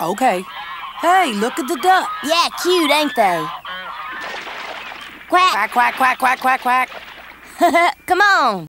Okay. Hey, look at the duck. Yeah, cute, ain't they? Quack. Quack, quack, quack, quack, quack, quack. Come on.